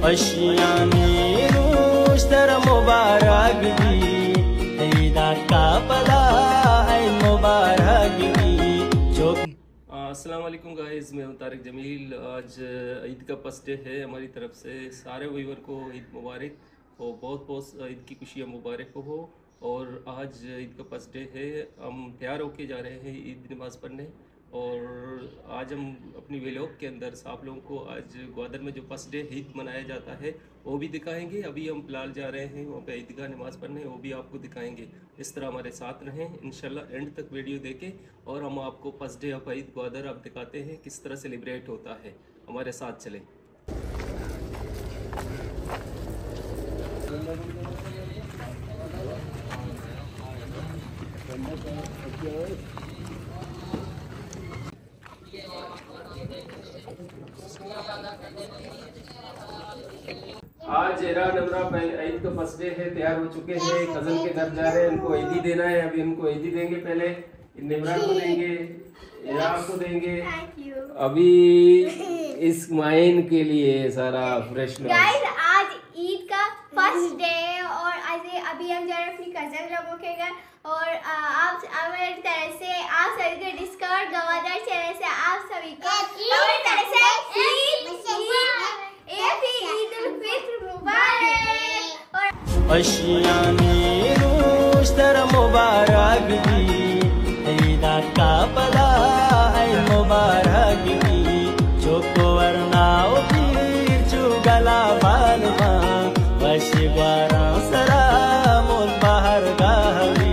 अशियानी नूश्तर मुबारक भी ईदा का पला मुबारक भी जो। अस्सलाम वालेकुम गाइस, मैं हूं तारिक जमील। आज ईद का फर्स्ट डे है हमारी तरफ से। सारे व्यूअर को ईद मुबारक और बहुत बहुत ईद की खुशियाँ मुबारक हो। और आज ईद का फर्स्ट डे है, हम तैयार होके जा रहे हैं ईद नमाज़ पढ़ने। और आज हम अपनी व्लॉग के अंदर आप लोगों को आज ग्वादर में जो फर्स्ट डे ईद मनाया जाता है वो भी दिखाएंगे। अभी हम फिलहाल जा रहे हैं वहाँ पे ईदगाह नमाज़ पढ़ने, वो भी आपको दिखाएंगे। इस तरह हमारे साथ रहें इंशाल्लाह, एंड तक वीडियो देखें और हम आपको first day of Eid Gwadar आप दिखाते हैं किस तरह सेलिब्रेट होता है। हमारे साथ चलें। आज इरान अमरा ईद का फर्स्ट डे है, तैयार हो चुके हैं। कजन के घर जा रहे हैं, इनको ईदी देना है। अभी इनको ईदी देंगे, पहले निमरान को देंगे, इरान को देंगे। अभी इस माइन के लिए सारा फ्रेश गाइस, आज ईद का फर्स्ट डे और अभी हम जा रहे हैं अपनी कजन लोगों के घर। और आप हमारी तरह से आप सभी को डिस्कवर गवादर चैनल से आप सभी को हमारी तरह से ईद उल फित्र मुबारक। और अशियानी नूश्तर मुबारक भी ईदा का पला मुबारक भी जो को वरना पीर चुगला बालमा वश बारा सरा मोल बाहर गावी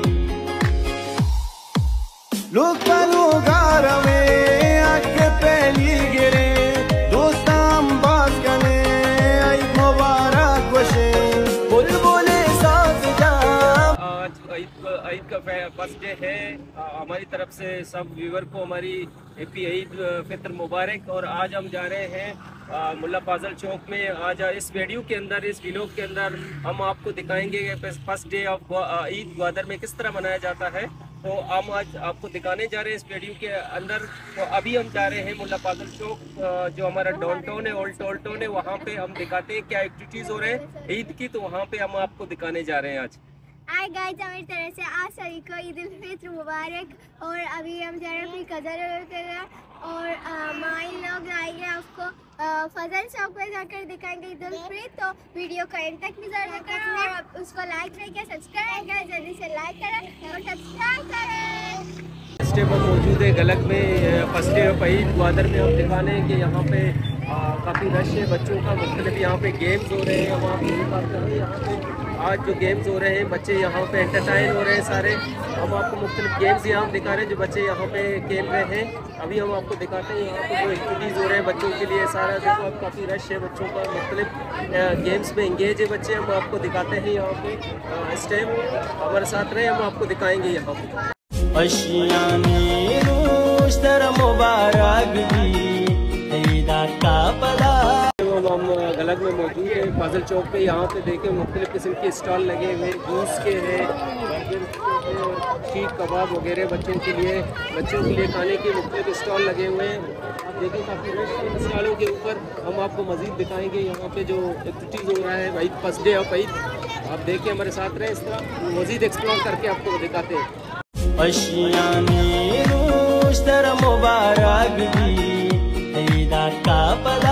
लोग पलो गार में आके पहली गिरे दोस्ताम बात कने ईद मुबारक वशे बुलबुले साथ जा। आज ईद का फर्स्ट डे है। हमारी तरफ से सब व्यूअर को हमारी हैप्पी ईद फित्र मुबारक। और आज हम जा रहे हैं मुल्ला फाजल चौक में। आज इस वीडियो के अंदर, इस व्लॉग के अंदर हम आपको दिखाएंगे कि first day of Eid Gwadar में किस तरह मनाया जाता है। तो हम आज आपको दिखाने जा रहे हैं इस वीडियो के अंदर। तो अभी हम जा रहे हैं मुल्ला फाजल चौक, जो हमारा डाउनटाउन है, ओल्ड टोल टाउन है। वहाँ पे हम दिखाते हैं क्या एक्टिविटीज़ हो रहे हैं ईद की, तो वहाँ पे हम आपको दिखाने जा रहे हैं आज। हाय गाइस, हमारी तरफ से आप सभी को ईद उल फित्र मुबारक। और अभी हम जा रहे हैं अपनी कज़न के घर और माइन लोग आएंगे, आपको फजल चौक पे जाकर दिखाएंगे ईद उल फित्र। तो वीडियो को एंड तक भी जरूर देखना और उसको लाइक करके सब्सक्राइब करें, जल्दी से लाइक करें और सब्सक्राइब करें। इस टाइम हम मौजूद है गलक में। First day of Eid Gwadar में हम दिखाने हैं कि यहाँ पे काफ़ी रश है बच्चों का। मुख्तलिफ यहाँ पे गेम्स हो रहे हैं। वहाँ पे यहाँ पे आज जो गेम्स हो रहे हैं, बच्चे यहाँ पे एंटरटेन हो रहे हैं सारे। हम आपको मुख्तलिफ गेम्स यहाँ दिखा रहे हैं जो बच्चे यहाँ पे खेल रहे हैं। अभी हम आपको दिखाते हैं यहाँ पे जो एक्टिविटीज़ हो रहे हैं बच्चों के लिए। सारा देखो अब काफ़ी रश है बच्चों का, मुख्तलिफ गेम्स में इंगेज है बच्चे। हम आपको दिखाते हैं यहाँ पे। इस टाइम हमारे साथ रहे, हम आपको दिखाएँगे यहाँ पे। अशियानी नूश्तर मुबारक भी ईदा का पला। हम गलक में मौजूद है फाजल चौक पे। यहाँ पे देखें मुख्तलिफ किस्म के स्टॉल लगे हुए हैं, जूस के हैं, शीख कबाब वगैरह बच्चों के लिए खाने के मुख्तलिफ स्टॉल लगे हुए हैं। आप देखें काफ़ी रश है स्टॉलों के ऊपर। हम आपको मज़ीद दिखाएंगे यहाँ पे जो एक्टिविटीज़ हो रहा है Eid first day of Eid. आप देखें हमारे साथ रहे, इस तरह मज़ीद एक्सप्लोर करके आपको दिखाते हैं। अशियानी नूश्तर मुबारक भी ईदा का पला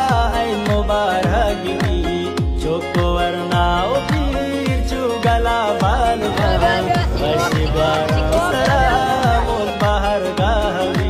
मुबारक भी जो को वरना पीर चुगला बालमा वश बारा सरा मोल बाहर गावी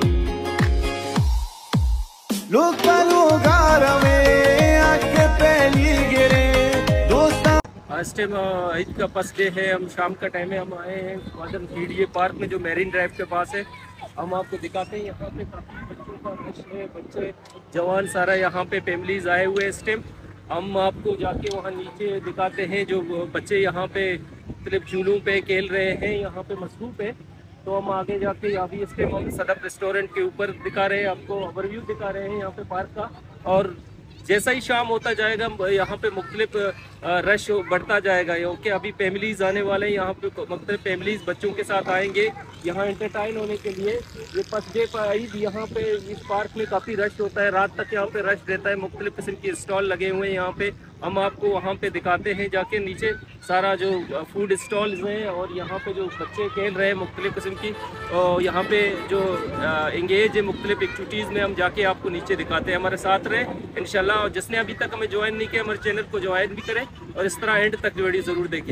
लोग पलो गार में आके पहली गिरे दोस्ता। आज टाइम ईद का फर्स्ट डे है। हम शाम का टाइम है, हम आए हैं ग्वादर PDA पार्क में जो मेरीन ड्राइव के पास है। हम आपको दिखाते हैं यहाँ पे काफ़ी बच्चों का रश है, बच्चे जवान सारा यहाँ पे फैमिलीज आए हुए हैं इस टाइम। हम आपको जाके वहाँ नीचे दिखाते हैं जो बच्चे यहाँ पे मुख्तलिफ झूलों पे खेल रहे हैं, यहाँ पे मसरूफ़ है। तो हम आगे जाके अभी इस टाइम हम सदफ रेस्टोरेंट के ऊपर दिखा रहे हैं, आपको ओवरव्यू दिखा रहे हैं यहाँ पे पार्क का। और जैसा ही शाम होता जाएगा यहाँ पे मुख्तलिफ रश बढ़ता जाएगा, क्योंकि अभी फैमिलीज आने वाले हैं। यहाँ पे मुख्तलिफ फैमिलीज बच्चों के साथ आएंगे यहाँ एंटरटेन होने के लिए। ये फर्स्ट डे पर ईद यहाँ पे इस पार्क में काफ़ी रश होता है, रात तक यहाँ पे रश रहता है। मुख्तलिफ किस्म के स्टॉल लगे हुए हैं यहाँ पे, हम आपको वहाँ पे दिखाते हैं जाके। नीचे सारा जो फूड स्टॉल्स हैं और यहाँ पे जो बच्चे खेल रहे हैं मुख्तलिफ किस्म की, और यहाँ पे जो इंगेज है मुख्तलिफ एक्टिविटीज़ में, हम जाके आपको नीचे दिखाते हैं। हमारे साथ रहें इंशाल्लाह। और जिसने अभी तक हमें ज्वाइन नहीं किया, हमारे चैनल को ज्वाइन भी करें और इस तरह एंड तक वीडियो ज़रूर देखें।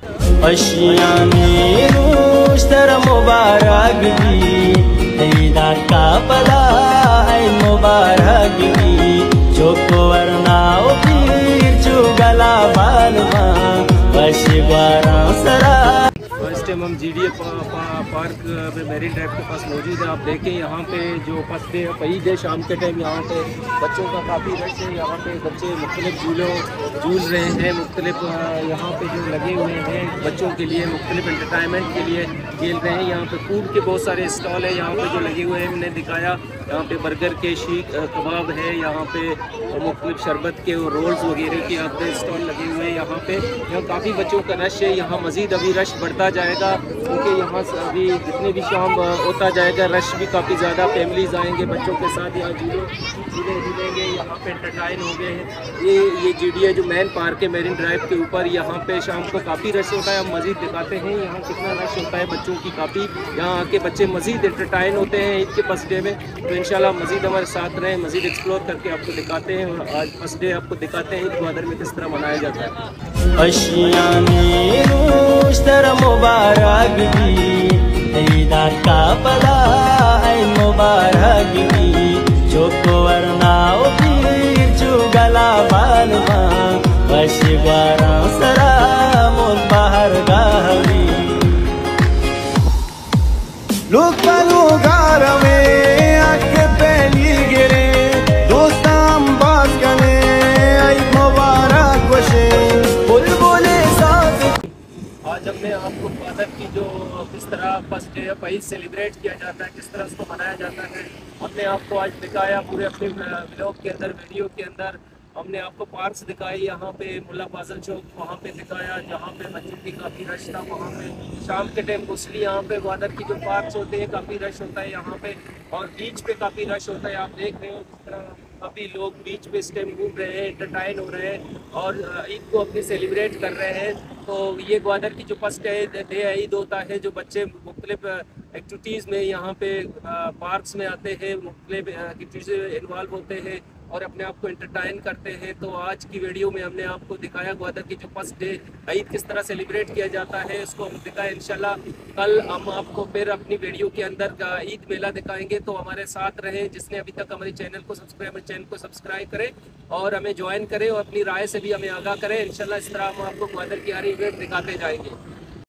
इस टाइम हम GDA पार्क में मैरिन ड्राइव के पास मौजूद है। आप देखें यहाँ पे जो फर्स्ट डे ईद है, शाम के टाइम यहाँ पे बच्चों का काफ़ी रश है। यहाँ पे बच्चे मुख्तलिफ झूल रहे हैं, मुख्तलिफ यहाँ पे जो लगे हुए हैं बच्चों के लिए, मुख्तलिफ एंटरटेनमेंट के लिए खेल रहे हैं। यहाँ पे फूड के बहुत सारे स्टॉल है यहाँ पे जो लगे हुए हैं, मैंने दिखाया। यहाँ पे बर्गर के शीख कबाब है, यहाँ पे मुख्तलिफ शरबत के और रोल्स वगैरह के यहाँ पे स्टॉल लगे हुए हैं। यहाँ पे काफ़ी बच्चों का रश है। यहाँ मज़ीद अभी रश बढ़ता जाएगा, क्योंकि यहाँ से अभी जितने भी शाम होता जाएगा रश भी काफ़ी ज़्यादा। फैमिलीज़ आएंगे बच्चों के साथ, यहाँ झूलेंगे, यहाँ पे एंटरटेन हो गए हैं। ये GDA जो मेन पार्क है मैरिन ड्राइव के ऊपर, यहाँ पे शाम को काफ़ी रश होता है। हम मज़ीद दिखाते हैं यहाँ कितना रश होता है बच्चों की काफ़ी। यहाँ आके बच्चे मज़ीद एंटरटेन होते हैं ईद के फर्स्ट डे में। तो इंशाल्लाह मज़ीद हमारे साथ रहें, मज़ीद एक्सप्लोर करके आपको दिखाते हैं। और आज फर्स्ट डे आपको दिखाते हैं ईद ग्वादर में किस तरह मनाया जाता है। लोग पलू गार में आके पहली गिरे दोस्तां बास कने आई मुबारक वशे बुलबुले साथ। आज हमने आपको ग्वादर की जो किस तरह first day of Eid celebrate किया जाता है, किस तरह उसको मनाया जाता है, हमने आपको आज दिखाया पूरे अपने व्लॉग के अंदर, वीडियो के अंदर। हमने आपको पार्क्स दिखाए, यहाँ पे मुल्ला फाजल चौक वहाँ पे दिखाया जहाँ पे बच्चों की काफ़ी रश था। वहाँ पे शाम के टाइम मोस्टली यहाँ पे ग्वादर की जो पार्क्स होते हैं काफ़ी रश होता है यहाँ पे, और बीच पे काफ़ी रश होता है। आप देख रहे हो जिस तरह अभी लोग बीच पे इस टाइम घूम रहे हैं, एंटरटेन हो रहे हैं और ईद को अपनी सेलिब्रेट कर रहे हैं। तो ये ग्वादर की जो फर्स्ट डे ईद होता है, जो बच्चे मुख्तलिफ एक्टिविटीज़ में यहाँ पे पार्क्स में आते हैं, मुख्तलिफ एक्टिविटीज़ में इन्वॉल्व होते हैं और अपने आप को एंटरटेन करते हैं। तो आज की वीडियो में हमने आपको दिखाया ग्वादर की जो फर्स्ट डे ईद किस तरह सेलिब्रेट किया जाता है, उसको हम दिखाएं। इंशाल्लाह कल हम आपको फिर अपनी वीडियो के अंदर ईद मेला दिखाएंगे। तो हमारे साथ रहे, जिसने अभी तक हमारे चैनल को सब्सक्राइब करें और हमें ज्वाइन करें और अपनी राय से भी हमें आगाह करें। इंशाल्लाह इस तरह हम आपको ग्वादर की हर इवेंट दिखाते जाएंगे।